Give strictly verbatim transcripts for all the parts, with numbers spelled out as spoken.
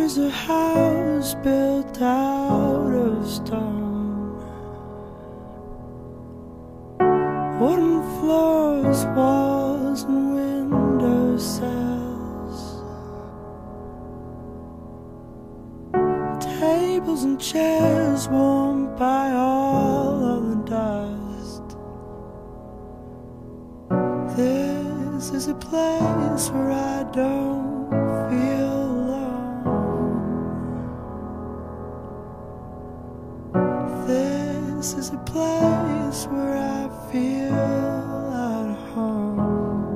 is a house built out of stone, wooden floors, walls and window sills, tables and chairs warmed by all of the dust. This is a place where I don't feel alone. This is a place where I feel at home.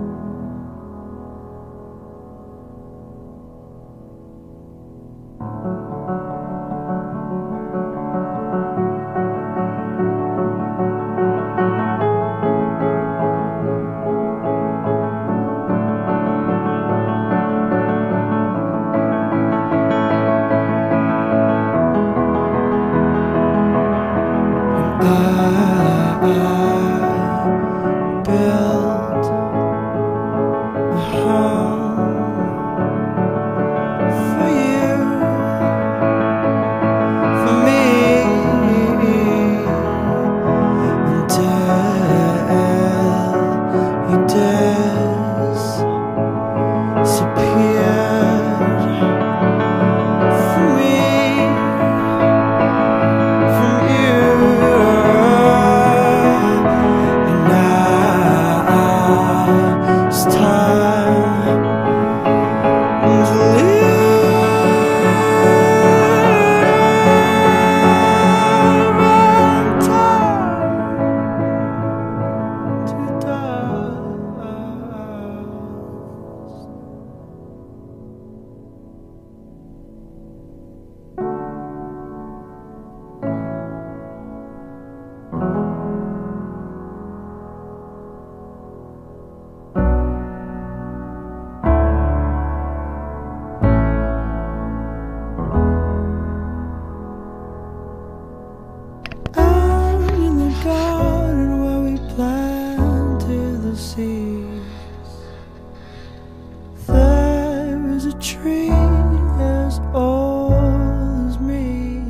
There is a tree as old as me,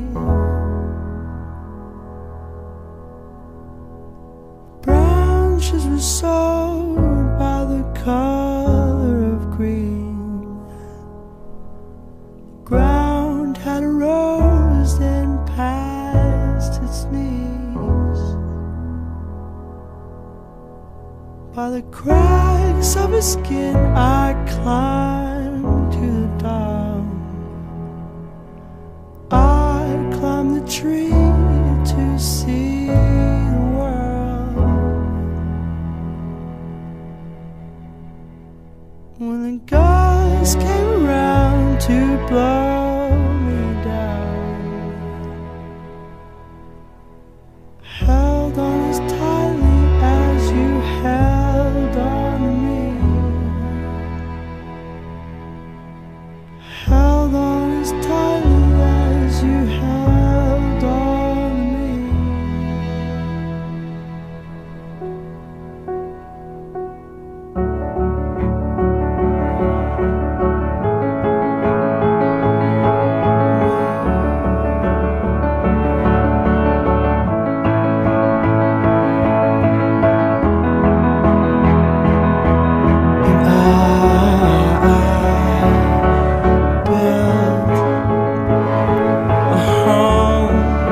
branches were sold by the color of green, ground had rose and past its knees. By the cracks of his skin I climbed to the top. I climbed the tree to see the world. When the gust came around to blow me down, held on as tightly as you held on to me, held on as tightly as you held on to me.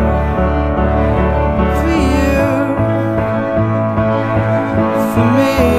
For me.